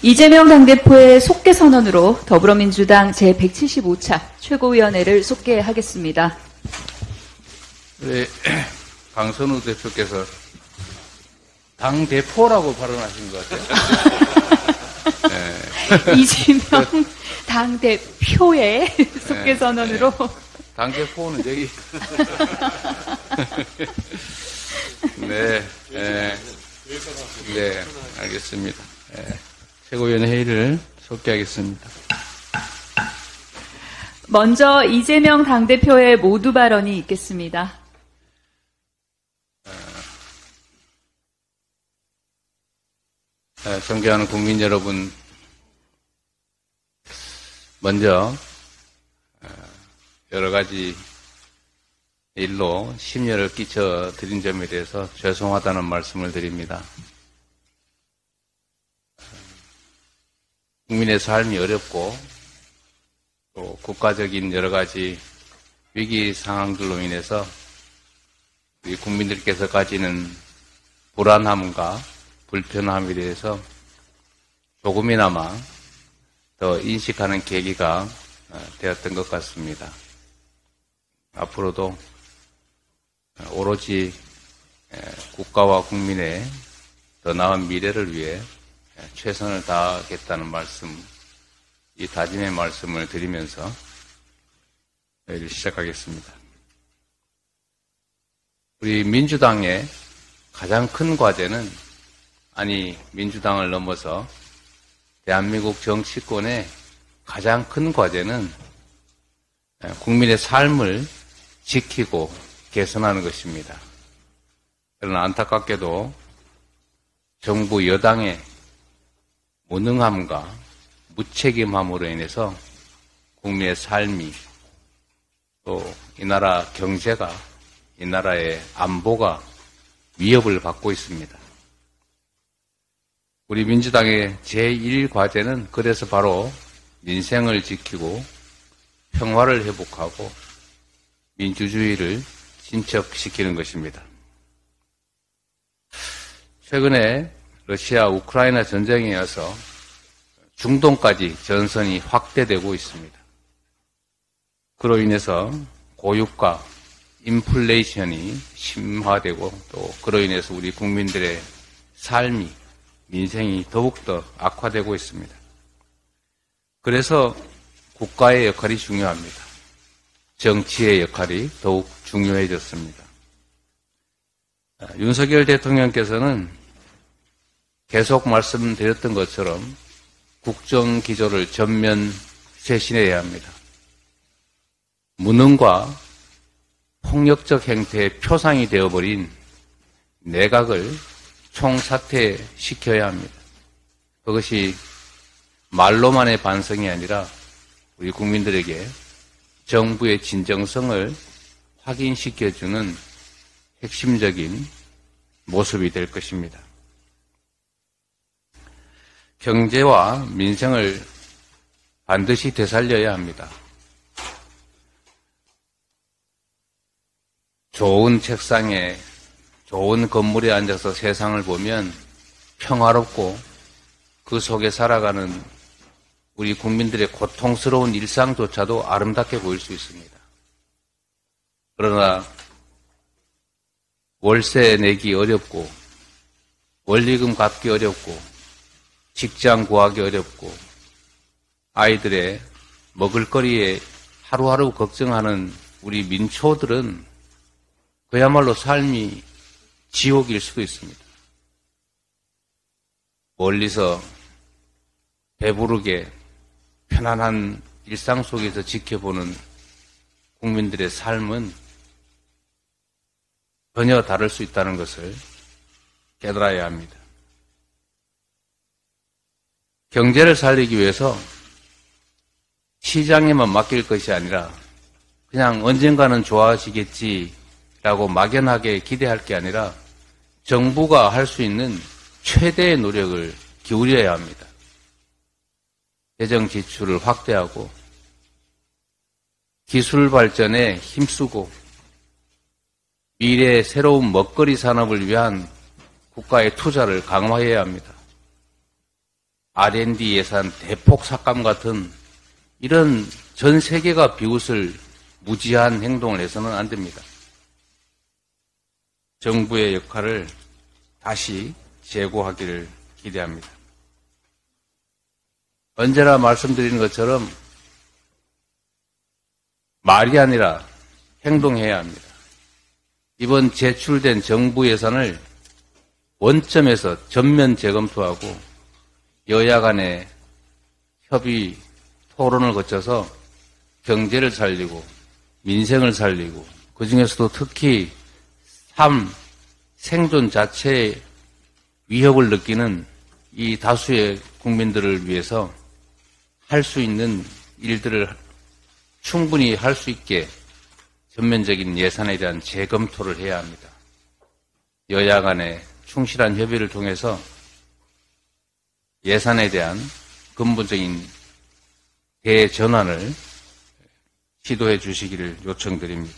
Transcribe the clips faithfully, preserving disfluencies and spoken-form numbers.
이재명 당대표의 속개 선언으로 더불어민주당 제백칠십오 차 최고위원회를 속개하겠습니다. 네, 강선우 대표께서 당대표라고 발언하신 것 같아요. 네. 이재명 당대표의 속개 선언으로. 네, 네. 당대표는 여기. 네, 네, 네, 알겠습니다. 네. 최고위원회 회의를 속개하겠습니다. 먼저 이재명 당대표의 모두 발언이 있겠습니다. 어, 존경하는 국민 여러분, 먼저 여러 가지 일로 심려를 끼쳐 드린 점에 대해서 죄송하다는 말씀을 드립니다. 국민의 삶이 어렵고 또 국가적인 여러 가지 위기 상황들로 인해서 우리 국민들께서 가지는 불안함과 불편함에 대해서 조금이나마 더 인식하는 계기가 되었던 것 같습니다. 앞으로도 오로지 국가와 국민의 더 나은 미래를 위해 최선을 다하겠다는 말씀, 이 다짐의 말씀을 드리면서 회의를 시작하겠습니다. 우리 민주당의 가장 큰 과제는, 아니 민주당을 넘어서 대한민국 정치권의 가장 큰 과제는 국민의 삶을 지키고 개선하는 것입니다. 그러나 안타깝게도 정부 여당의 무능함과 무책임함으로 인해서 국민의 삶이, 또 이 나라 경제가, 이 나라의 안보가 위협을 받고 있습니다. 우리 민주당의 제일 과제는 그래서 바로 민생을 지키고 평화를 회복하고 민주주의를 진척시키는 것입니다. 최근에 러시아 우크라이나 전쟁에 이어서 중동까지 전선이 확대되고 있습니다. 그로 인해서 고유가, 인플레이션이 심화되고 또 그로 인해서 우리 국민들의 삶이, 민생이 더욱더 악화되고 있습니다. 그래서 국가의 역할이 중요합니다. 정치의 역할이 더욱 중요해졌습니다. 윤석열 대통령께서는 계속 말씀드렸던 것처럼 국정기조를 전면 쇄신해야 합니다. 무능과 폭력적 행태의 표상이 되어버린 내각을 총사퇴시켜야 합니다. 그것이 말로만의 반성이 아니라 우리 국민들에게 정부의 진정성을 확인시켜주는 핵심적인 모습이 될 것입니다. 경제와 민생을 반드시 되살려야 합니다. 좋은 책상에, 좋은 건물에 앉아서 세상을 보면 평화롭고 그 속에 살아가는 우리 국민들의 고통스러운 일상조차도 아름답게 보일 수 있습니다. 그러나 월세 내기 어렵고 원리금 갚기 어렵고 직장 구하기 어렵고 아이들의 먹을거리에 하루하루 걱정하는 우리 민초들은 그야말로 삶이 지옥일 수도 있습니다. 멀리서 배부르게 편안한 일상 속에서 지켜보는 국민들의 삶은 전혀 다를 수 있다는 것을 깨달아야 합니다. 경제를 살리기 위해서 시장에만 맡길 것이 아니라 그냥 언젠가는 좋아지겠지라고 막연하게 기대할 게 아니라 정부가 할 수 있는 최대의 노력을 기울여야 합니다. 재정 지출을 확대하고 기술 발전에 힘쓰고 미래의 새로운 먹거리 산업을 위한 국가의 투자를 강화해야 합니다. 알 앤 디 예산 대폭 삭감 같은 이런 전 세계가 비웃을 무지한 행동을 해서는 안 됩니다. 정부의 역할을 다시 재고하기를 기대합니다. 언제나 말씀드리는 것처럼 말이 아니라 행동해야 합니다. 이번 제출된 정부 예산을 원점에서 전면 재검토하고 여야 간의 협의, 토론을 거쳐서 경제를 살리고 민생을 살리고 그중에서도 특히 삶, 생존 자체의 위협을 느끼는 이 다수의 국민들을 위해서 할 수 있는 일들을 충분히 할 수 있게 전면적인 예산에 대한 재검토를 해야 합니다. 여야 간의 충실한 협의를 통해서 예산에 대한 근본적인 대전환을 시도해 주시기를 요청드립니다.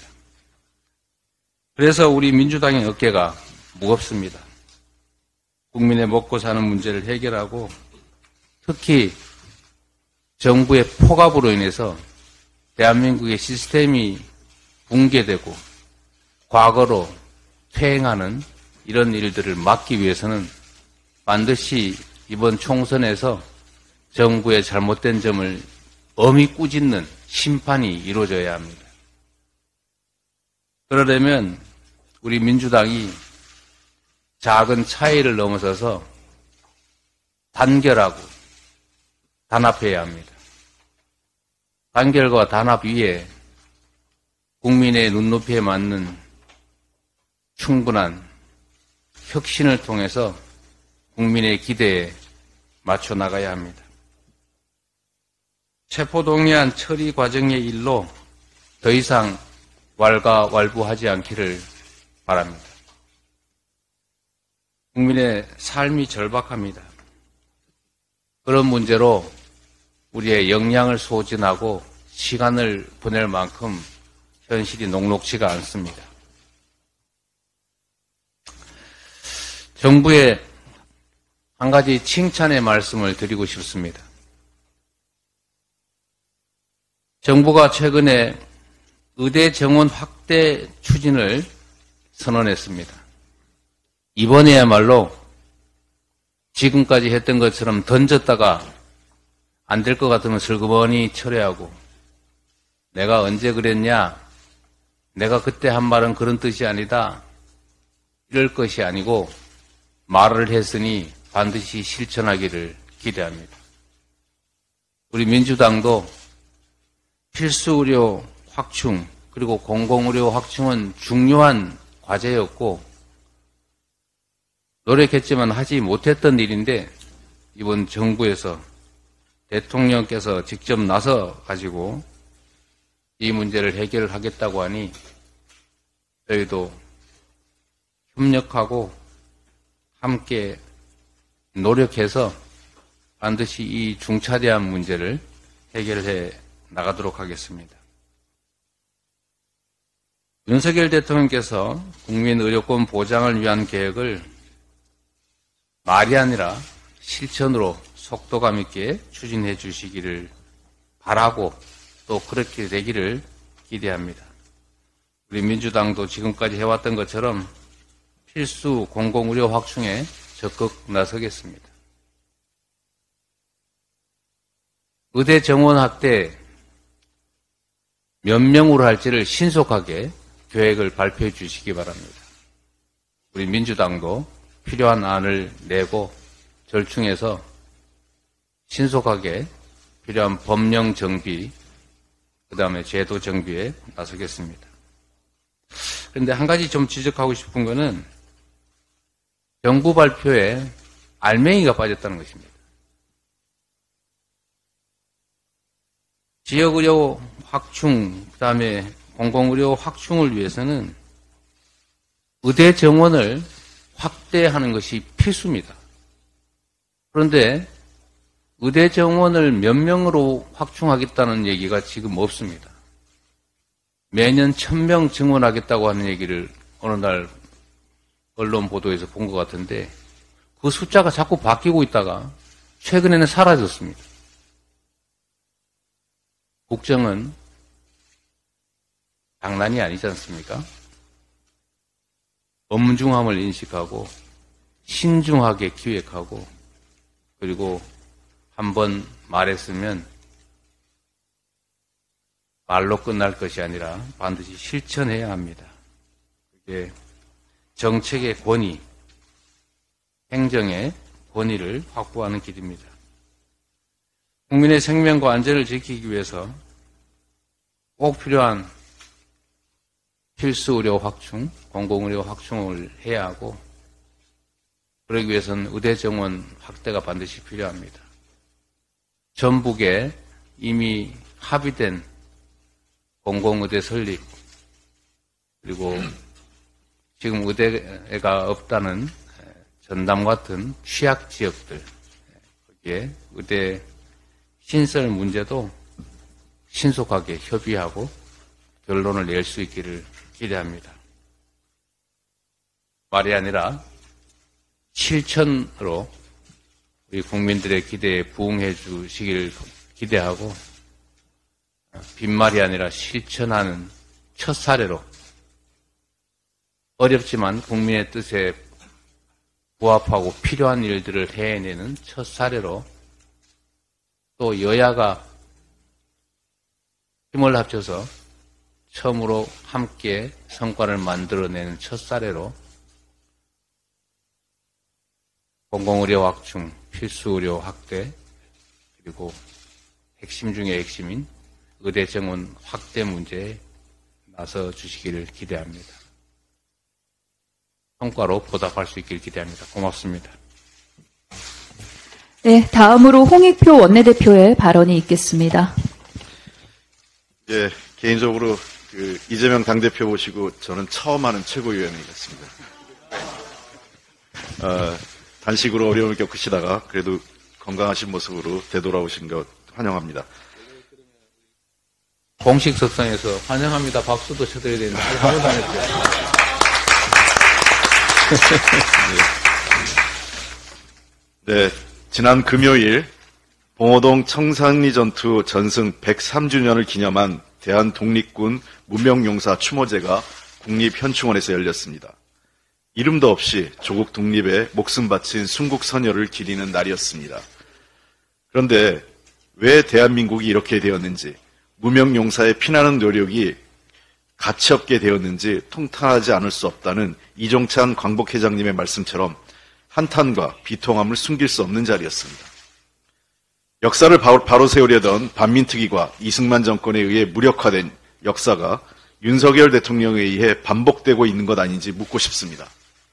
그래서 우리 민주당의 어깨가 무겁습니다. 국민의 먹고 사는 문제를 해결하고 특히 정부의 폭압으로 인해서 대한민국의 시스템이 붕괴되고 과거로 퇴행하는 이런 일들을 막기 위해서는 반드시 이번 총선에서 정부의 잘못된 점을 엄히 꾸짖는 심판이 이루어져야 합니다. 그러려면 우리 민주당이 작은 차이를 넘어서서 단결하고 단합해야 합니다. 단결과 단합 위에 국민의 눈높이에 맞는 충분한 혁신을 통해서 국민의 기대에 맞춰 나가야 합니다. 체포동의안 처리 과정의 일로 더 이상 왈가왈부하지 않기를 바랍니다. 국민의 삶이 절박합니다. 그런 문제로 우리의 역량을 소진하고 시간을 보낼 만큼 현실이 녹록지가 않습니다. 정부에 한 가지 칭찬의 말씀을 드리고 싶습니다. 정부가 최근에 의대 정원 확대 추진을 선언했습니다. 이번에야말로 지금까지 했던 것처럼 던졌다가 안 될 것 같으면 슬그머니 철회하고 내가 언제 그랬냐, 내가 그때 한 말은 그런 뜻이 아니다, 이럴 것이 아니고 말을 했으니 반드시 실천하기를 기대합니다. 우리 민주당도 필수의료 확충 그리고 공공의료 확충은 중요한 과제였고 노력했지만 하지 못했던 일인데 이번 정부에서 대통령께서 직접 나서 가지고 이 문제를 해결하겠다고 하니 저희도 협력하고 함께 노력해서 반드시 이 중차대한 문제를 해결해 나가도록 하겠습니다. 윤석열 대통령께서 국민의료권 보장을 위한 계획을 말이 아니라 실천으로 속도감 있게 추진해 주시기를 바라고 또 그렇게 되기를 기대합니다. 우리 민주당도 지금까지 해왔던 것처럼 필수 공공의료 확충에 적극 나서겠습니다. 의대 정원 확대 몇 명으로 할지를 신속하게 계획을 발표해 주시기 바랍니다. 우리 민주당도 필요한 안을 내고 절충해서 신속하게 필요한 법령 정비, 그 다음에 제도 정비에 나서겠습니다. 그런데 한 가지 좀 지적하고 싶은 거는 정부 발표에 알맹이가 빠졌다는 것입니다. 지역의료 확충, 그 다음에 공공의료 확충을 위해서는 의대 정원을 확대하는 것이 필수입니다. 그런데 의대 정원을 몇 명으로 확충하겠다는 얘기가 지금 없습니다. 매년 천 명 증원하겠다고 하는 얘기를 어느 날 언론 보도에서 본 것 같은데 그 숫자가 자꾸 바뀌고 있다가 최근에는 사라졌습니다. 국정은 장난이 아니지 않습니까? 엄중함을 인식하고 신중하게 기획하고 그리고 한번 말했으면 말로 끝날 것이 아니라 반드시 실천해야 합니다. 그게 정책의 권위, 행정의 권위를 확보하는 길입니다. 국민의 생명과 안전을 지키기 위해서 꼭 필요한 필수 의료 확충, 공공의료 확충을 해야 하고 그러기 위해서는 의대 정원 확대가 반드시 필요합니다. 전북에 이미 합의된 공공의대 설립 그리고 지금 의대가 없다는 전남 같은 취약 지역들 거기에 의대 신설 문제도 신속하게 협의하고 결론을 낼 수 있기를 기대합니다. 말이 아니라 실천으로 우리 국민들의 기대에 부응해 주시길 기대하고 빈말이 아니라 실천하는 첫 사례로 어렵지만 국민의 뜻에 부합하고 필요한 일들을 해내는 첫 사례로 또 여야가 힘을 합쳐서 처음으로 함께 성과를 만들어내는 첫 사례로 공공의료 확충, 필수의료 확대, 그리고 핵심 중의 핵심인 의대 정원 확대 문제에 나서 주시기를 기대합니다. 성과로 보답할 수 있기를 기대합니다. 고맙습니다. 네, 다음으로 홍익표 원내대표의 발언이 있겠습니다. 예, 개인적으로 그 이재명 당대표 모시고 저는 처음 하는 최고위원회 같습니다. 어, 단식으로 어려움을 겪으시다가 그래도 건강하신 모습으로 되돌아오신 것 환영합니다. 공식 석상에서 환영합니다. 박수도 쳐드려야 되는데 한 번도 안 했죠. 네, 지난 금요일 봉오동 청산리 전투 전승 백삼 주년을 기념한 대한독립군 무명용사 추모제가 국립현충원에서 열렸습니다. 이름도 없이 조국 독립에 목숨 바친 순국선열을 기리는 날이었습니다. 그런데 왜 대한민국이 이렇게 되었는지, 무명용사의 피나는 노력이 가치없게 되었는지 통탄하지 않을 수 없다는 이종찬 광복회장님의 말씀처럼 한탄과 비통함을 숨길 수 없는 자리였습니다. 역사를 바로 세우려던 반민특위과 이승만 정권에 의해 무력화된 역사가 윤석열 대통령에 의해 반복되고 있는 것 아닌지 묻고 싶습니다.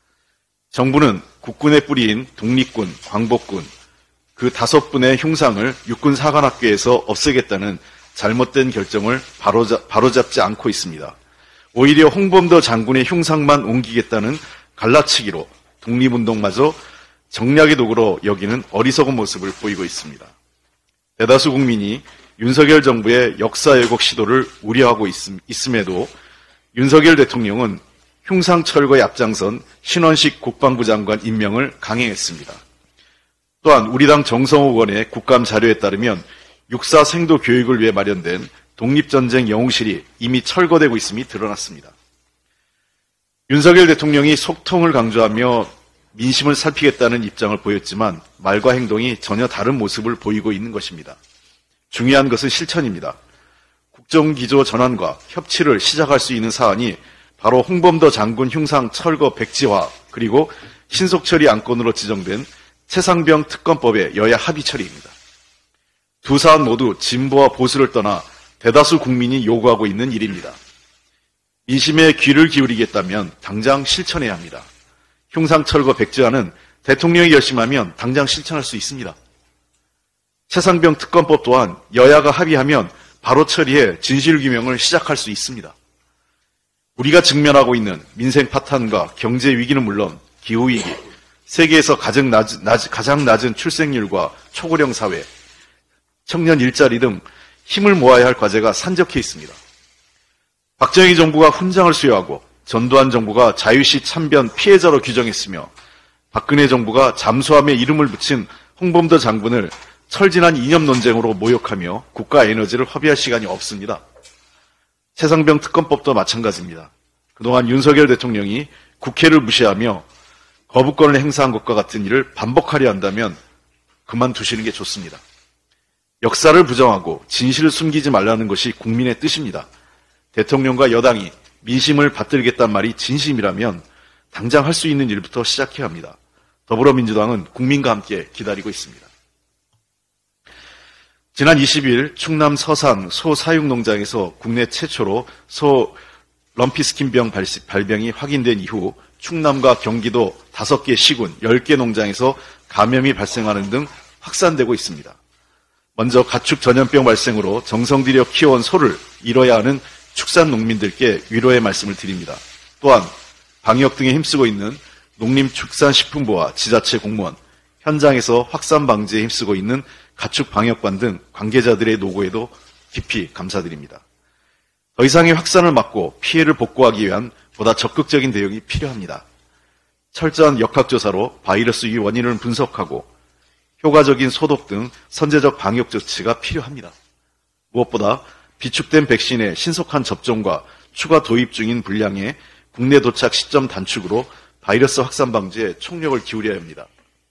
정부는 국군의 뿌리인 독립군, 광복군, 그 다섯 분의 흉상을 육군 사관학교에서 없애겠다는 잘못된 결정을 바로잡, 바로잡지 않고 있습니다. 오히려 홍범도 장군의 흉상만 옮기겠다는 갈라치기로 독립운동마저 정략의 도구로 여기는 어리석은 모습을 보이고 있습니다. 대다수 국민이 윤석열 정부의 역사 왜곡 시도를 우려하고 있음, 있음에도 윤석열 대통령은 흉상 철거에 앞장선 신원식 국방부 장관 임명을 강행했습니다. 또한 우리 당 정성호 의원의 국감 자료에 따르면 육사 생도 교육을 위해 마련된 독립전쟁 영웅실이 이미 철거되고 있음이 드러났습니다. 윤석열 대통령이 속통을 강조하며 민심을 살피겠다는 입장을 보였지만 말과 행동이 전혀 다른 모습을 보이고 있는 것입니다. 중요한 것은 실천입니다. 국정기조 전환과 협치를 시작할 수 있는 사안이 바로 홍범도 장군 흉상 철거 백지화 그리고 신속처리 안건으로 지정된 최상병 특검법의 여야 합의 처리입니다. 두 사안 모두 진보와 보수를 떠나 대다수 국민이 요구하고 있는 일입니다. 민심에 귀를 기울이겠다면 당장 실천해야 합니다. 흉상 철거 백지화는 대통령이 결심하면 당장 실천할 수 있습니다. 최상병 특검법 또한 여야가 합의하면 바로 처리해 진실규명을 시작할 수 있습니다. 우리가 직면하고 있는 민생 파탄과 경제 위기는 물론 기후위기, 세계에서 가장 낮은, 가장 낮은 출생률과 초고령 사회, 청년 일자리 등 힘을 모아야 할 과제가 산적해 있습니다. 박정희 정부가 훈장을 수여하고 전두환 정부가 자유시 참변 피해자로 규정했으며 박근혜 정부가 잠수함에 이름을 붙인 홍범도 장군을 철진한 이념 논쟁으로 모욕하며 국가 에너지를 허비할 시간이 없습니다. 최상병 특검법도 마찬가지입니다. 그동안 윤석열 대통령이 국회를 무시하며 거부권을 행사한 것과 같은 일을 반복하려 한다면 그만두시는 게 좋습니다. 역사를 부정하고 진실을 숨기지 말라는 것이 국민의 뜻입니다. 대통령과 여당이 민심을 받들겠다는 말이 진심이라면 당장 할 수 있는 일부터 시작해야 합니다. 더불어민주당은 국민과 함께 기다리고 있습니다. 지난 이십 일 충남 서산 소 사육농장에서 국내 최초로 소 럼피스킨병 발병이 확인된 이후 충남과 경기도 다섯 개 시군, 열 개 농장에서 감염이 발생하는 등 확산되고 있습니다. 먼저 가축 전염병 발생으로 정성 들여 키워온 소를 잃어야 하는 축산 농민들께 위로의 말씀을 드립니다. 또한 방역 등에 힘쓰고 있는 농림축산식품부와 지자체 공무원, 현장에서 확산 방지에 힘쓰고 있는 가축 방역관 등 관계자들의 노고에도 깊이 감사드립니다. 더 이상의 확산을 막고 피해를 복구하기 위한 보다 적극적인 대응이 필요합니다. 철저한 역학조사로 바이러스 위 원인을 분석하고 효과적인 소독 등 선제적 방역 조치가 필요합니다. 무엇보다 비축된 백신의 신속한 접종과 추가 도입 중인 분량의 국내 도착 시점 단축으로 바이러스 확산 방지에 총력을 기울여야 합니다.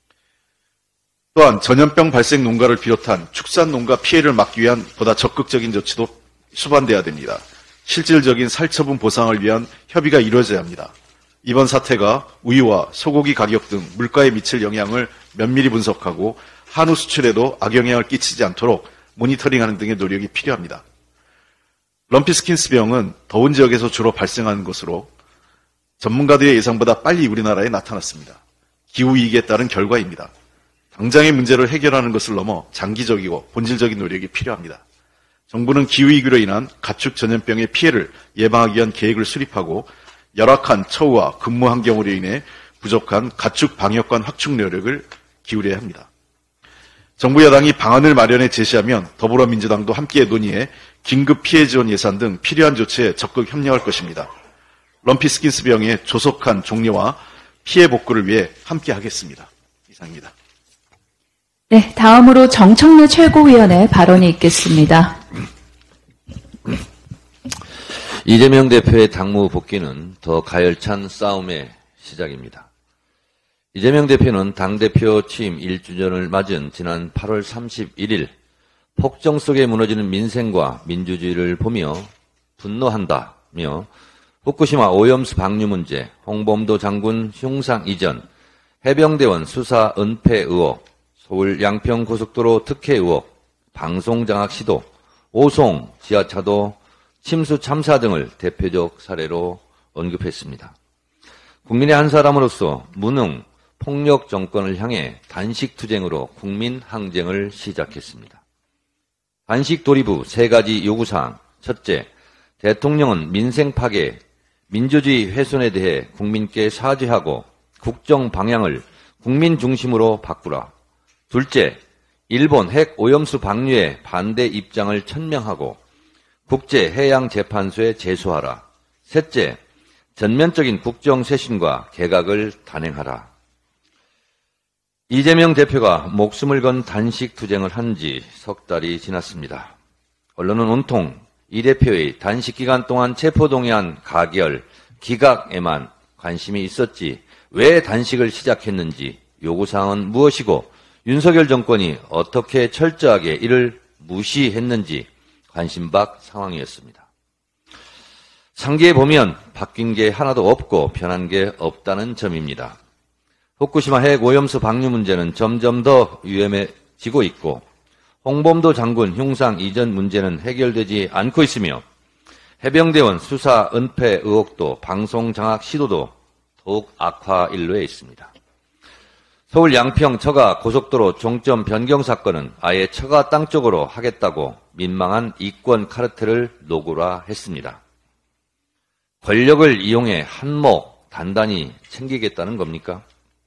또한 전염병 발생 농가를 비롯한 축산 농가 피해를 막기 위한 보다 적극적인 조치도 수반돼야 됩니다. 실질적인 살처분 보상을 위한 협의가 이루어져야 합니다. 이번 사태가 우유와 소고기 가격 등 물가에 미칠 영향을 면밀히 분석하고 한우 수출에도 악영향을 끼치지 않도록 모니터링하는 등의 노력이 필요합니다. 럼피스킨스병은 더운 지역에서 주로 발생하는 것으로 전문가들의 예상보다 빨리 우리나라에 나타났습니다. 기후위기에 따른 결과입니다. 당장의 문제를 해결하는 것을 넘어 장기적이고 본질적인 노력이 필요합니다. 정부는 기후위기로 인한 가축 전염병의 피해를 예방하기 위한 계획을 수립하고 열악한 처우와 근무 환경으로 인해 부족한 가축 방역관 확충 노력을 기울여야 합니다. 정부 여당이 방안을 마련해 제시하면 더불어민주당도 함께 논의해 긴급 피해 지원 예산 등 필요한 조치에 적극 협력할 것입니다. 럼피스킨스병의 조속한 종료와 피해 복구를 위해 함께 하겠습니다. 이상입니다. 네, 다음으로 정청래 최고위원의 발언이 있겠습니다. 이재명 대표의 당무 복귀는 더 가열찬 싸움의 시작입니다. 이재명 대표는 당대표 취임 일 주년을 맞은 지난 팔월 삼십일일 폭정 속에 무너지는 민생과 민주주의를 보며 분노한다며 후쿠시마 오염수 방류 문제, 홍범도 장군 흉상 이전, 해병대원 수사 은폐 의혹, 서울 양평고속도로 특혜 의혹, 방송장악 시도, 오송 지하차도 침수 참사 등을 대표적 사례로 언급했습니다. 국민의 한 사람으로서 무능, 폭력 정권을 향해 단식투쟁으로 국민 항쟁을 시작했습니다. 단식 도입 후 세 가지 요구사항. 첫째, 대통령은 민생 파괴, 민주주의 훼손에 대해 국민께 사죄하고 국정 방향을 국민 중심으로 바꾸라. 둘째, 일본 핵 오염수 방류에 반대 입장을 천명하고 국제해양재판소에 제소하라. 셋째, 전면적인 국정쇄신과 개각을 단행하라. 이재명 대표가 목숨을 건 단식투쟁을 한 지 석 달이 지났습니다. 언론은 온통 이 대표의 단식 기간 동안 체포동의안 가결, 기각에만 관심이 있었지 왜 단식을 시작했는지, 요구사항은 무엇이고 윤석열 정권이 어떻게 철저하게 이를 무시했는지 관심박 상황이었습니다. 상기해 보면 바뀐 게 하나도 없고 변한 게 없다는 점입니다. 후쿠시마 핵 오염수 방류 문제는 점점 더 위험해지고 있고 홍범도 장군 흉상 이전 문제는 해결되지 않고 있으며 해병대원 수사 은폐 의혹도 방송 장악 시도도 더욱 악화 일로에 있습니다. 서울 양평 처가 고속도로 종점 변경 사건은 아예 처가 땅 쪽으로 하겠다고 민망한 이권 카르텔을 노골화했습니다. 권력을 이용해 한몫 단단히 챙기겠다는 겁니까?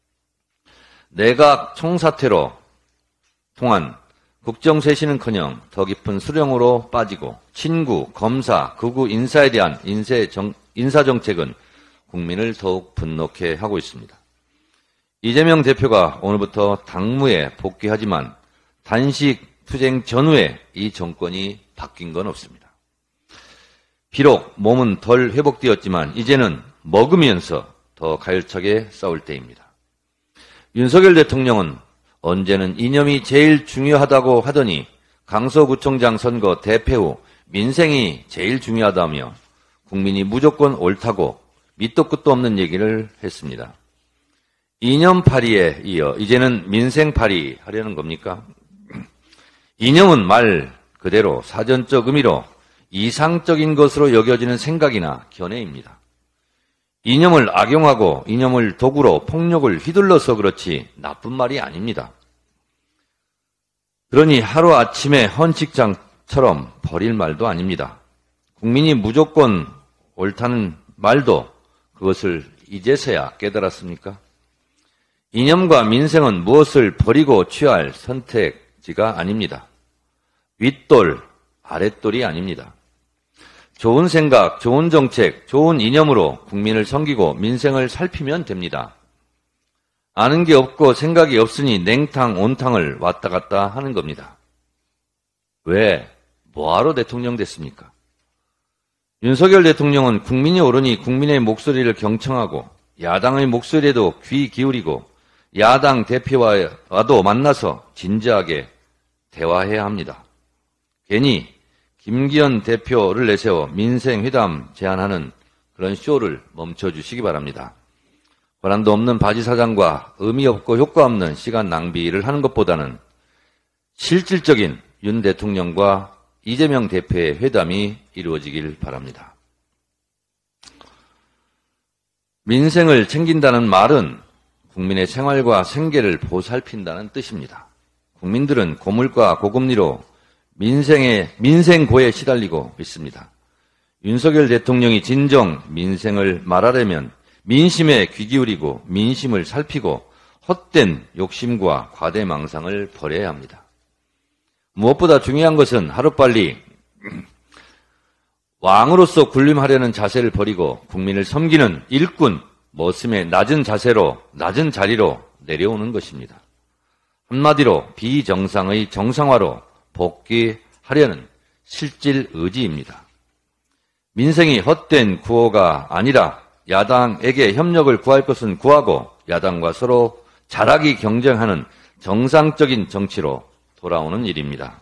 내각 총사퇴로 통한 국정쇄신은커녕 더 깊은 수령으로 빠지고 친구, 검사, 극우 인사에 대한 인사정책은 국민을 더욱 분노케 하고 있습니다. 이재명 대표가 오늘부터 당무에 복귀하지만 단식 투쟁 전후에 이 정권이 바뀐 건 없습니다. 비록 몸은 덜 회복되었지만 이제는 먹으면서 더 가열차게 싸울 때입니다. 윤석열 대통령은 언제는 이념이 제일 중요하다고 하더니 강서구청장 선거 대패 후 민생이 제일 중요하다며 국민이 무조건 옳다고 밑도 끝도 없는 얘기를 했습니다. 이념파리에 이어 이제는 민생파리 하려는 겁니까? 이념은 말 그대로 사전적 의미로 이상적인 것으로 여겨지는 생각이나 견해입니다. 이념을 악용하고 이념을 도구로 폭력을 휘둘러서 그렇지 나쁜 말이 아닙니다. 그러니 하루아침에 헌칙장처럼 버릴 말도 아닙니다. 국민이 무조건 옳다는 말도 그것을 이제서야 깨달았습니까? 이념과 민생은 무엇을 버리고 취할 선택지가 아닙니다. 윗돌, 아랫돌이 아닙니다. 좋은 생각, 좋은 정책, 좋은 이념으로 국민을 섬기고 민생을 살피면 됩니다. 아는 게 없고 생각이 없으니 냉탕, 온탕을 왔다 갔다 하는 겁니다. 왜? 뭐하러 대통령 됐습니까? 윤석열 대통령은 국민이 오르니 국민의 목소리를 경청하고 야당의 목소리에도 귀 기울이고 야당 대표와도 만나서 진지하게 대화해야 합니다. 괜히 김기현 대표를 내세워 민생회담 제안하는 그런 쇼를 멈춰주시기 바랍니다. 권한도 없는 바지 사장과 의미 없고 효과 없는 시간 낭비를 하는 것보다는 실질적인 윤 대통령과 이재명 대표의 회담이 이루어지길 바랍니다. 민생을 챙긴다는 말은 국민의 생활과 생계를 보살핀다는 뜻입니다. 국민들은 고물가 고금리로 민생의, 민생고에 시달리고 있습니다. 윤석열 대통령이 진정 민생을 말하려면 민심에 귀 기울이고 민심을 살피고 헛된 욕심과 과대망상을 버려야 합니다. 무엇보다 중요한 것은 하루빨리 왕으로서 군림하려는 자세를 버리고 국민을 섬기는 일꾼, 머슴의 낮은 자세로, 낮은 자리로 내려오는 것입니다. 한마디로 비정상의 정상화로 복귀하려는 실질 의지입니다. 민생이 헛된 구호가 아니라 야당에게 협력을 구할 것은 구하고 야당과 서로 잘하기 경쟁하는 정상적인 정치로 돌아오는 일입니다.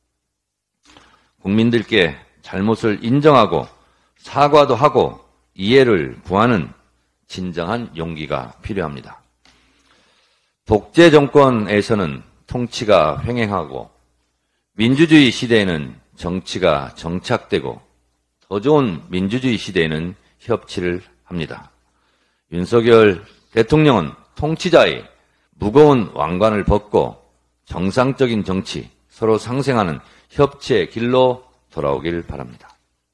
국민들께 잘못을 인정하고 사과도 하고 이해를 구하는 진정한 용기가 필요합니다. 독재 정권에서는 통치가 횡행하고 민주주의 시대에는 정치가 정착되고 더 좋은 민주주의 시대에는 협치를 합니다. 윤석열 대통령은 통치자의 무거운 왕관을 벗고 정상적인 정치, 서로 상생하는 협치의 길로 돌아오길 바랍니다.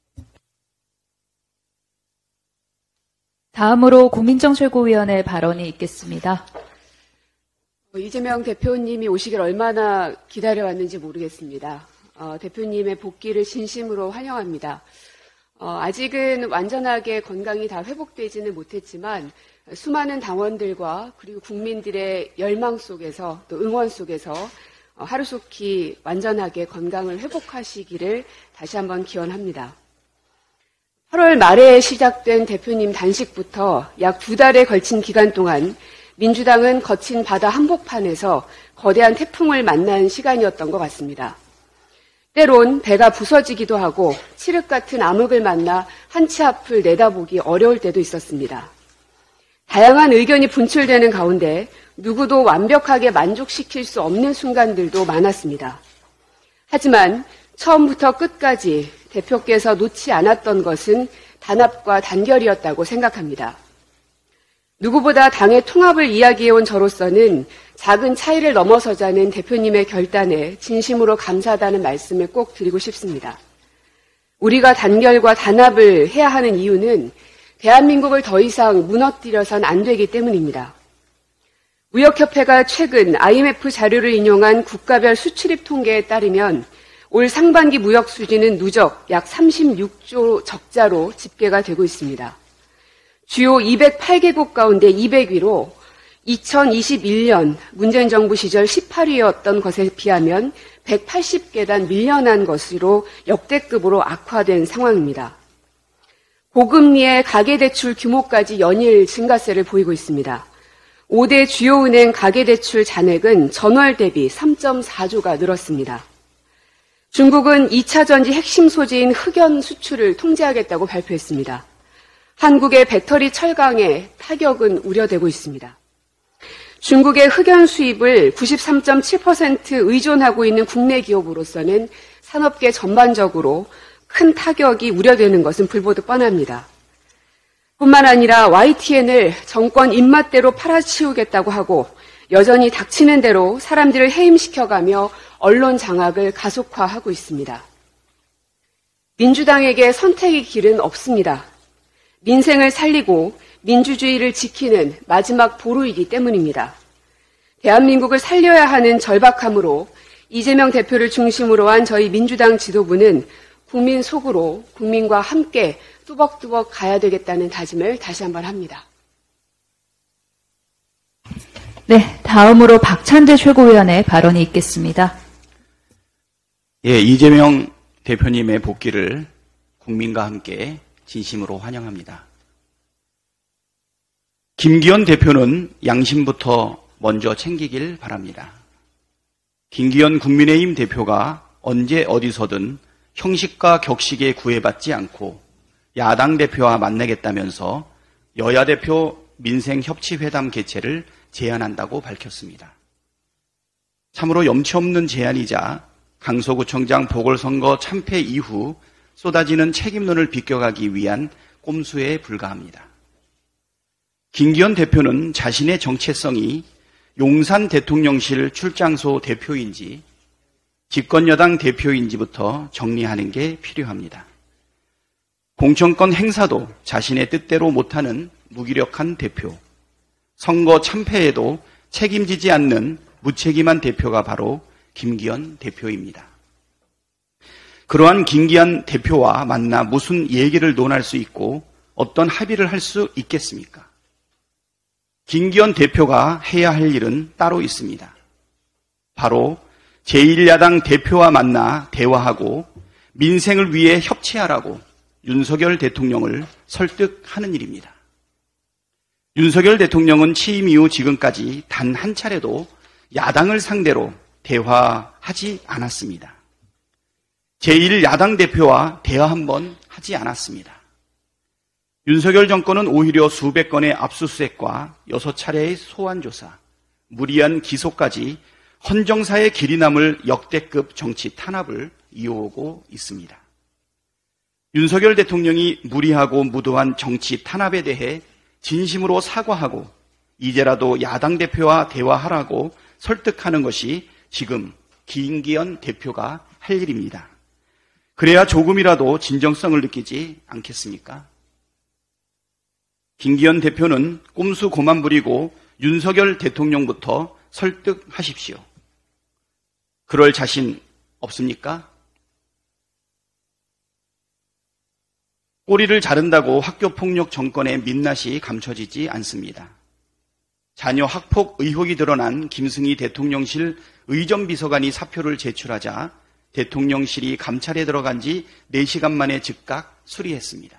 다음으로 고민정 최고위원의 발언이 있겠습니다. 이재명 대표님이 오시길 얼마나 기다려왔는지 모르겠습니다. 어, 대표님의 복귀를 진심으로 환영합니다. 어, 아직은 완전하게 건강이 다 회복되지는 못했지만 수많은 당원들과 그리고 국민들의 열망 속에서 또 응원 속에서 어, 하루속히 완전하게 건강을 회복하시기를 다시 한번 기원합니다. 팔월 말에 시작된 대표님 단식부터 약 두 달에 걸친 기간 동안 민주당은 거친 바다 한복판에서 거대한 태풍을 만난 시간이었던 것 같습니다. 때론 배가 부서지기도 하고 칠흑 같은 암흑을 만나 한치 앞을 내다보기 어려울 때도 있었습니다. 다양한 의견이 분출되는 가운데 누구도 완벽하게 만족시킬 수 없는 순간들도 많았습니다. 하지만 처음부터 끝까지 대표께서 놓지 않았던 것은 단합과 단결이었다고 생각합니다. 누구보다 당의 통합을 이야기해온 저로서는 작은 차이를 넘어서자는 대표님의 결단에 진심으로 감사하다는 말씀을 꼭 드리고 싶습니다. 우리가 단결과 단합을 해야 하는 이유는 대한민국을 더 이상 무너뜨려선 안 되기 때문입니다. 무역협회가 최근 아이엠에프 자료를 인용한 국가별 수출입 통계에 따르면 올 상반기 무역 수지는 누적 약 삼십육조 적자로 집계가 되고 있습니다. 주요 이백팔 개국 가운데 이백 위로 이천이십일 년 문재인 정부 시절 십팔 위였던 것에 비하면 백팔십 계단 밀려난 것으로 역대급으로 악화된 상황입니다. 고금리의 가계대출 규모까지 연일 증가세를 보이고 있습니다. 오 대 주요 은행 가계대출 잔액은 전월 대비 삼 점 사조가 늘었습니다. 중국은 이 차 전지 핵심 소재인 흑연 수출을 통제하겠다고 발표했습니다. 한국의 배터리 철강에 타격은 우려되고 있습니다. 중국의 흑연 수입을 구십삼 점 칠 퍼센트 의존하고 있는 국내 기업으로서는 산업계 전반적으로 큰 타격이 우려되는 것은 불보듯 뻔합니다. 뿐만 아니라 와이티엔을 정권 입맛대로 팔아치우겠다고 하고 여전히 닥치는 대로 사람들을 해임시켜가며 언론 장악을 가속화하고 있습니다. 민주당에게 선택의 길은 없습니다. 민생을 살리고 민주주의를 지키는 마지막 보루이기 때문입니다. 대한민국을 살려야 하는 절박함으로 이재명 대표를 중심으로 한 저희 민주당 지도부는 국민 속으로 국민과 함께 뚜벅뚜벅 가야 되겠다는 다짐을 다시 한번 합니다. 네, 다음으로 박찬대 최고위원의 발언이 있겠습니다. 예, 이재명 대표님의 복귀를 국민과 함께 진심으로 환영합니다. 김기현 대표는 양심부터 먼저 챙기길 바랍니다. 김기현 국민의힘 대표가 언제 어디서든 형식과 격식에 구애받지 않고 야당 대표와 만나겠다면서 여야 대표 민생협치회담 개최를 제안한다고 밝혔습니다. 참으로 염치 없는 제안이자 강서구청장 보궐선거 참패 이후 쏟아지는 책임론을 비껴가기 위한 꼼수에 불과합니다. 김기현 대표는 자신의 정체성이 용산 대통령실 출장소 대표인지 집권여당 대표인지부터 정리하는 게 필요합니다. 공천권 행사도 자신의 뜻대로 못하는 무기력한 대표, 선거 참패에도 책임지지 않는 무책임한 대표가 바로 김기현 대표입니다. 그러한 김기현 대표와 만나 무슨 얘기를 논할 수 있고 어떤 합의를 할 수 있겠습니까? 김기현 대표가 해야 할 일은 따로 있습니다. 바로 제일 야당 대표와 만나 대화하고 민생을 위해 협치하라고 윤석열 대통령을 설득하는 일입니다. 윤석열 대통령은 취임 이후 지금까지 단 한 차례도 야당을 상대로 대화하지 않았습니다. 제일 야당 대표와 대화 한 번 하지 않았습니다. 윤석열 정권은 오히려 수백 건의 압수수색과 여섯 차례의 소환조사, 무리한 기소까지 헌정사의 길이 남을 역대급 정치 탄압을 이어오고 있습니다. 윤석열 대통령이 무리하고 무도한 정치 탄압에 대해 진심으로 사과하고 이제라도 야당 대표와 대화하라고 설득하는 것이 지금 김기현 대표가 할 일입니다. 그래야 조금이라도 진정성을 느끼지 않겠습니까? 김기현 대표는 꼼수 고만 부리고 윤석열 대통령부터 설득하십시오. 그럴 자신 없습니까? 꼬리를 자른다고 학교폭력 정권의 민낯이 감춰지지 않습니다. 자녀 학폭 의혹이 드러난 김승희 대통령실 의전비서관이 사표를 제출하자 대통령실이 감찰에 들어간 지 네 시간 만에 즉각 수리했습니다.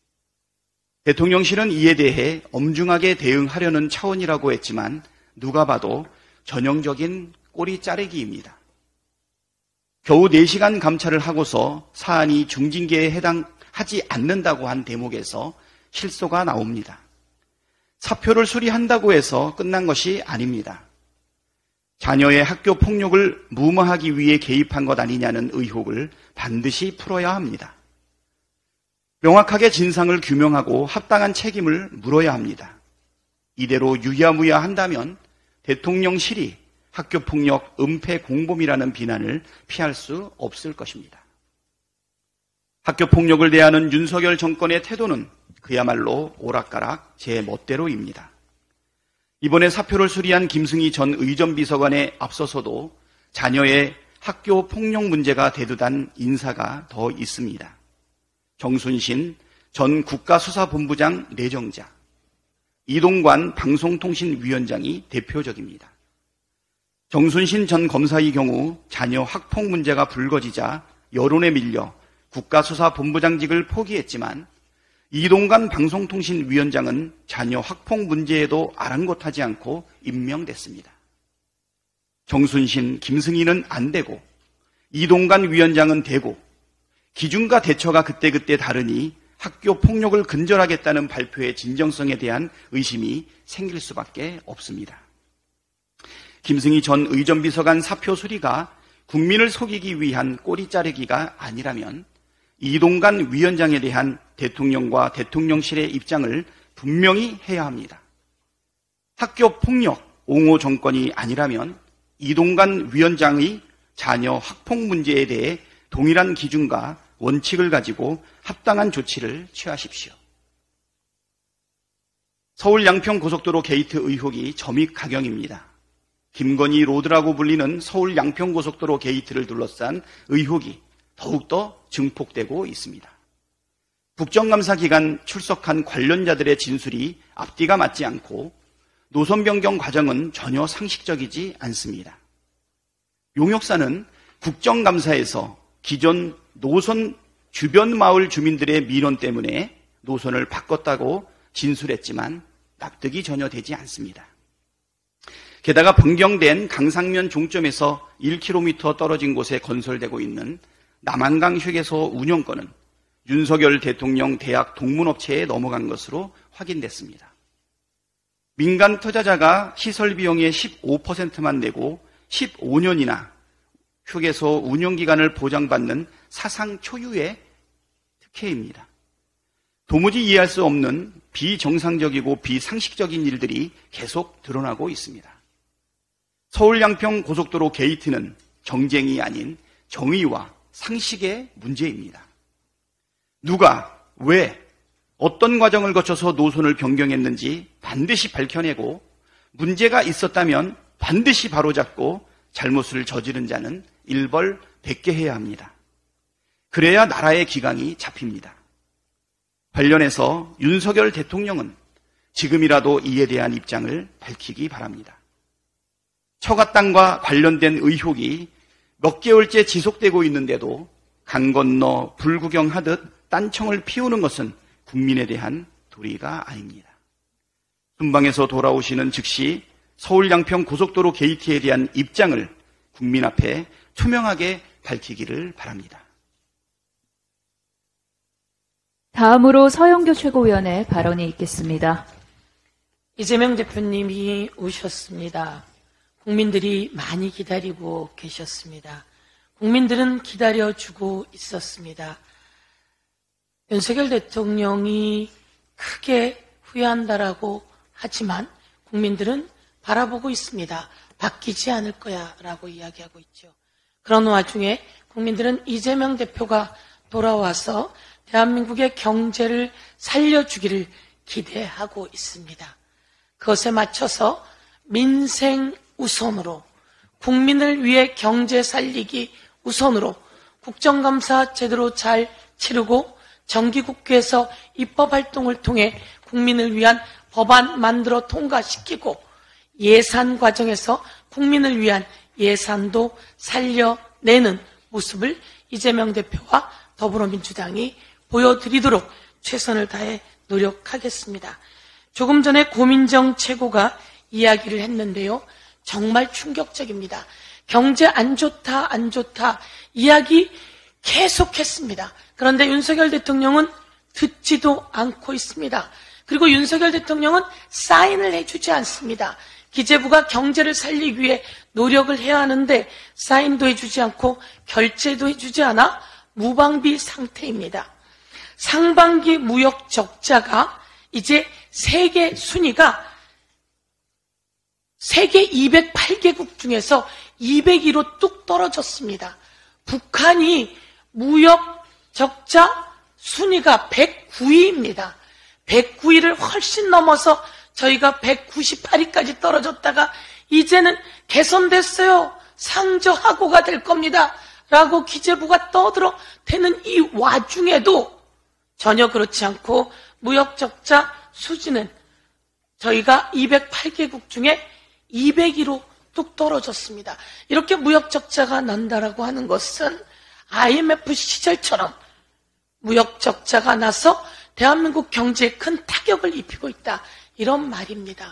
대통령실은 이에 대해 엄중하게 대응하려는 차원이라고 했지만 누가 봐도 전형적인 꼬리 자르기입니다. 겨우 네 시간 감찰을 하고서 사안이 중징계에 해당하지 않는다고 한 대목에서 실소가 나옵니다. 사표를 수리한다고 해서 끝난 것이 아닙니다. 자녀의 학교 폭력을 무마하기 위해 개입한 것 아니냐는 의혹을 반드시 풀어야 합니다. 명확하게 진상을 규명하고 합당한 책임을 물어야 합니다. 이대로 유야무야 한다면 대통령실이 학교폭력 은폐 공범이라는 비난을 피할 수 없을 것입니다. 학교폭력을 대하는 윤석열 정권의 태도는 그야말로 오락가락 제 멋대로입니다. 이번에 사표를 수리한 김승희 전 의전비서관에 앞서서도 자녀의 학교 폭력 문제가 대두단 인사가 더 있습니다. 정순신 전 국가수사본부장 내정자, 이동관 방송통신위원장이 대표적입니다. 정순신 전 검사의 경우 자녀 학폭 문제가 불거지자 여론에 밀려 국가수사본부장직을 포기했지만 이동관 방송통신위원장은 자녀 학폭 문제에도 아랑곳하지 않고 임명됐습니다. 정순신, 김승희는 안 되고 이동관 위원장은 되고 기준과 대처가 그때그때 다르니 학교 폭력을 근절하겠다는 발표의 진정성에 대한 의심이 생길 수밖에 없습니다. 김승희 전 의전비서관 사표 수리가 국민을 속이기 위한 꼬리 자르기가 아니라면 이동관 위원장에 대한 대통령과 대통령실의 입장을 분명히 해야 합니다. 학교 폭력 옹호 정권이 아니라면 이동관 위원장의 자녀 학폭 문제에 대해 동일한 기준과 원칙을 가지고 합당한 조치를 취하십시오. 서울 양평 고속도로 게이트 의혹이 점입가경입니다. 김건희 로드라고 불리는 서울 양평 고속도로 게이트를 둘러싼 의혹이 더욱더 증폭되고 있습니다. 국정감사 기간 출석한 관련자들의 진술이 앞뒤가 맞지 않고 노선 변경 과정은 전혀 상식적이지 않습니다. 용역사는 국정감사에서 기존 노선 주변 마을 주민들의 민원 때문에 노선을 바꿨다고 진술했지만 납득이 전혀 되지 않습니다. 게다가 변경된 강상면 종점에서 일 킬로미터 떨어진 곳에 건설되고 있는 남한강 휴게소 운영권은 윤석열 대통령 대학 동문업체에 넘어간 것으로 확인됐습니다. 민간 투자자가 시설 비용의 십오 퍼센트만 내고 십오 년이나 휴게소 운영기간을 보장받는 사상 초유의 특혜입니다. 도무지 이해할 수 없는 비정상적이고 비상식적인 일들이 계속 드러나고 있습니다. 서울 양평 고속도로 게이트는 정쟁이 아닌 정의와 상식의 문제입니다. 누가, 왜, 어떤 과정을 거쳐서 노선을 변경했는지 반드시 밝혀내고 문제가 있었다면 반드시 바로잡고 잘못을 저지른 자는 일벌백계해야 합니다. 그래야 나라의 기강이 잡힙니다. 관련해서 윤석열 대통령은 지금이라도 이에 대한 입장을 밝히기 바랍니다. 처갓당과 관련된 의혹이 몇 개월째 지속되고 있는데도 강 건너 불구경하듯 딴청을 피우는 것은 국민에 대한 도리가 아닙니다. 순방에서 돌아오시는 즉시 서울 양평 고속도로 게이트에 대한 입장을 국민 앞에 투명하게 밝히기를 바랍니다. 다음으로 서영교 최고위원의 발언이 있겠습니다. 이재명 대표님이 오셨습니다. 국민들이 많이 기다리고 계셨습니다. 국민들은 기다려주고 있었습니다. 윤석열 대통령이 크게 후회한다라고 하지만 국민들은 바라보고 있습니다. 바뀌지 않을 거야 라고 이야기하고 있죠. 그런 와중에 국민들은 이재명 대표가 돌아와서 대한민국의 경제를 살려주기를 기대하고 있습니다. 그것에 맞춰서 민생 우선으로, 국민을 위해 경제 살리기 우선으로 국정감사 제대로 잘 치르고 정기국회에서 입법활동을 통해 국민을 위한 법안 만들어 통과시키고 예산 과정에서 국민을 위한 예산도 살려내는 모습을 이재명 대표와 더불어민주당이 보여드리도록 최선을 다해 노력하겠습니다. 조금 전에 고민정 최고가 이야기를 했는데요. 정말 충격적입니다. 경제 안 좋다, 안 좋다 이야기 계속했습니다. 그런데 윤석열 대통령은 듣지도 않고 있습니다. 그리고 윤석열 대통령은 사인을 해주지 않습니다. 기재부가 경제를 살리기 위해 노력을 해야 하는데 사인도 해주지 않고 결제도 해주지 않아 무방비 상태입니다. 상반기 무역 적자가 이제 세계 순위가 세계 이백팔 개국 중에서 이백 위로 뚝 떨어졌습니다. 북한이 무역 적자 순위가 백구 위입니다. 백구 위를 훨씬 넘어서 저희가 백구십팔 위까지 떨어졌다가 이제는 개선됐어요. 상저하고가 될 겁니다. 라고 기재부가 떠들어 대는 이 와중에도 전혀 그렇지 않고 무역 적자 수지는 저희가 이백팔 개국 중에 이백 위로 뚝 떨어졌습니다. 이렇게 무역 적자가 난다라고 하는 것은 아이엠에프 시절처럼 무역 적자가 나서 대한민국 경제에 큰 타격을 입히고 있다, 이런 말입니다.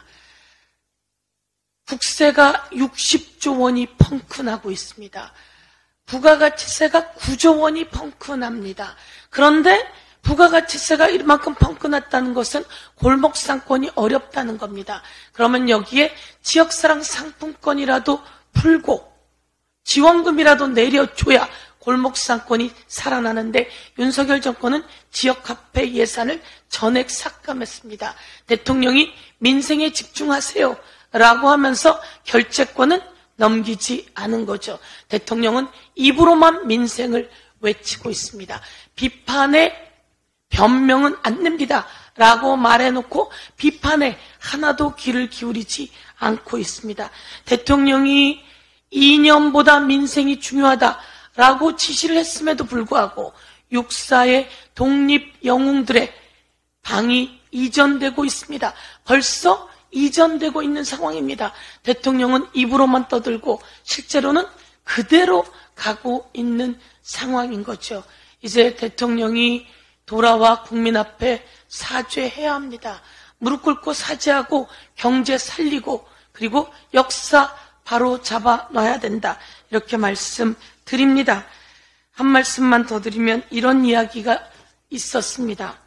국세가 육십조 원이 펑크나고 있습니다. 부가가치세가 구조 원이 펑크납니다. 그런데 부가가치세가 이만큼 펑크났다는 것은 골목상권이 어렵다는 겁니다. 그러면 여기에 지역사랑 상품권이라도 풀고 지원금이라도 내려줘야 골목상권이 살아나는데, 윤석열 정권은 지역화폐 예산을 전액 삭감했습니다. 대통령이 민생에 집중하세요 라고 하면서 결재권은 넘기지 않은 거죠. 대통령은 입으로만 민생을 외치고 있습니다. 비판에 변명은 안 됩니다 라고 말해놓고 비판에 하나도 귀를 기울이지 않고 있습니다. 대통령이 이념보다 민생이 중요하다라고 지시를 했음에도 불구하고 육사의 독립 영웅들의 방이 이전되고 있습니다. 벌써 이전되고 있는 상황입니다. 대통령은 입으로만 떠들고 실제로는 그대로 가고 있는 상황인 거죠. 이제 대통령이 돌아와 국민 앞에 사죄해야 합니다. 무릎 꿇고 사죄하고 경제 살리고 그리고 역사 바로 잡아놔야 된다, 이렇게 말씀드립니다. 한 말씀만 더 드리면 이런 이야기가 있었습니다.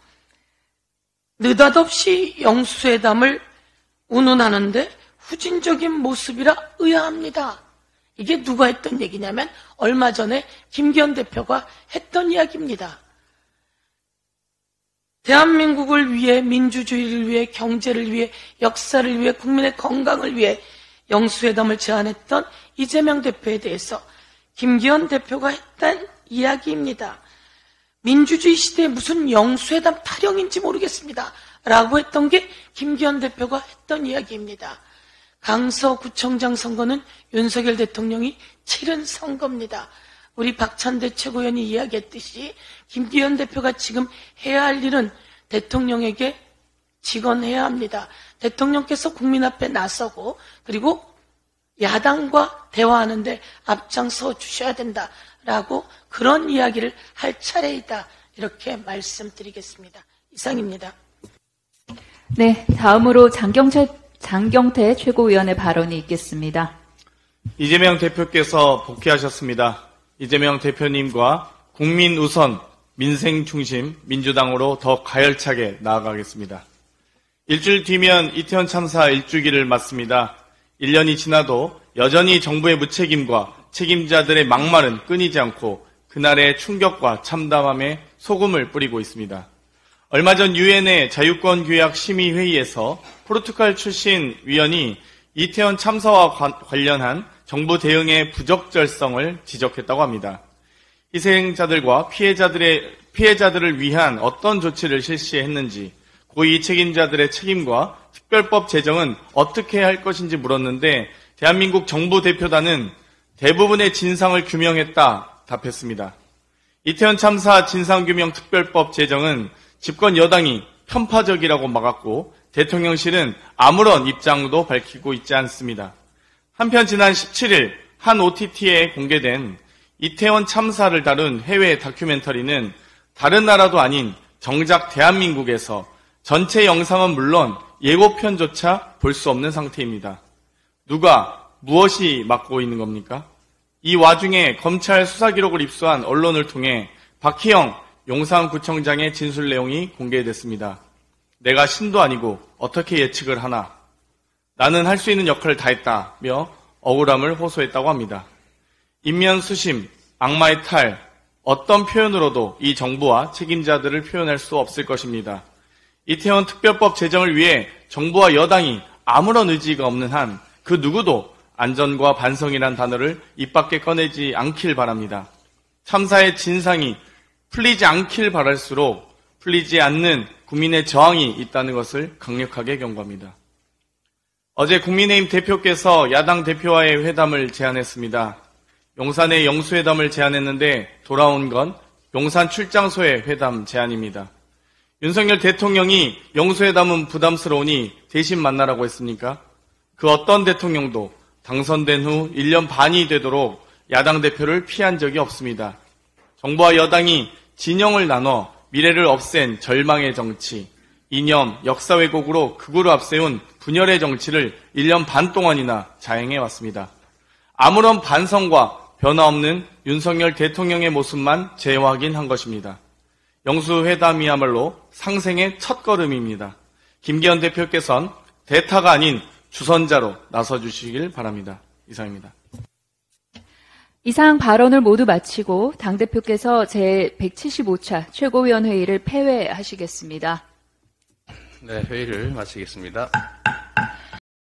느닷없이 영수회담을 운운하는데 후진적인 모습이라 의아합니다. 이게 누가 했던 얘기냐면 얼마 전에 김기현 대표가 했던 이야기입니다. 대한민국을 위해, 민주주의를 위해, 경제를 위해, 역사를 위해, 국민의 건강을 위해 영수회담을 제안했던 이재명 대표에 대해서 김기현 대표가 했던 이야기입니다. 민주주의 시대에 무슨 영수회담 타령인지 모르겠습니다 라고 했던 게 김기현 대표가 했던 이야기입니다. 강서구청장 선거는 윤석열 대통령이 치른 선거입니다. 우리 박찬대 최고위원이 이야기했듯이 김기현 대표가 지금 해야 할 일은 대통령에게 직언해야 합니다. 대통령께서 국민 앞에 나서고 그리고 야당과 대화하는데 앞장서 주셔야 된다라고 그런 이야기를 할 차례이다, 이렇게 말씀드리겠습니다. 이상입니다. 네, 다음으로 장경태, 장경태 최고위원의 발언이 있겠습니다. 이재명 대표께서 복귀하셨습니다. 이재명 대표님과 국민 우선, 민생 중심 민주당으로 더 가열차게 나아가겠습니다. 일주일 뒤면 이태원 참사 일주기를 맞습니다. 일 년이 지나도 여전히 정부의 무책임과 책임자들의 막말은 끊이지 않고 그날의 충격과 참담함에 소금을 뿌리고 있습니다. 얼마 전 유엔의 자유권규약심의회의에서 포르투갈 출신 위원이 이태원 참사와 관련한 정부 대응의 부적절성을 지적했다고 합니다. 희생자들과 피해자들의, 피해자들을 위한 어떤 조치를 실시했는지, 고위 책임자들의 책임과 특별법 제정은 어떻게 할 것인지 물었는데 대한민국 정부 대표단은 대부분의 진상을 규명했다 답했습니다. 이태원 참사 진상규명 특별법 제정은 집권 여당이 편파적이라고 막았고 대통령실은 아무런 입장도 밝히고 있지 않습니다. 한편 지난 십칠일 한 오티티에 공개된 이태원 참사를 다룬 해외 다큐멘터리는 다른 나라도 아닌 정작 대한민국에서 전체 영상은 물론 예고편조차 볼 수 없는 상태입니다. 누가 무엇이 막고 있는 겁니까? 이 와중에 검찰 수사 기록을 입수한 언론을 통해 박희영 용산구청장의 진술 내용이 공개됐습니다. 내가 신도 아니고 어떻게 예측을 하나? 나는 할 수 있는 역할을 다했다며 억울함을 호소했다고 합니다. 인면수심, 악마의 탈, 어떤 표현으로도 이 정부와 책임자들을 표현할 수 없을 것입니다. 이태원 특별법 제정을 위해 정부와 여당이 아무런 의지가 없는 한 그 누구도 안전과 반성이란 단어를 입 밖에 꺼내지 않길 바랍니다. 참사의 진상이 풀리지 않길 바랄수록 풀리지 않는 국민의 저항이 있다는 것을 강력하게 경고합니다. 어제 국민의힘 대표께서 야당 대표와의 회담을 제안했습니다. 용산의 영수회담을 제안했는데 돌아온 건 용산 출장소의 회담 제안입니다. 윤석열 대통령이 영수회담은 부담스러우니 대신 만나라고 했습니까? 그 어떤 대통령도 당선된 후 일 년 반이 되도록 야당 대표를 피한 적이 없습니다. 정부와 여당이 진영을 나눠 미래를 없앤 절망의 정치, 이념, 역사 왜곡으로 극우를 앞세운 분열의 정치를 일 년 반 동안이나 자행해 왔습니다. 아무런 반성과 변화 없는 윤석열 대통령의 모습만 재확인한 것입니다. 영수회담이야말로 상생의 첫걸음입니다. 김기현 대표께서는 대타가 아닌 주선자로 나서주시길 바랍니다. 이상입니다. 이상 발언을 모두 마치고 당대표께서 제백칠십오 차 최고위원회의를 폐회하시겠습니다. 네, 회의를 마치겠습니다.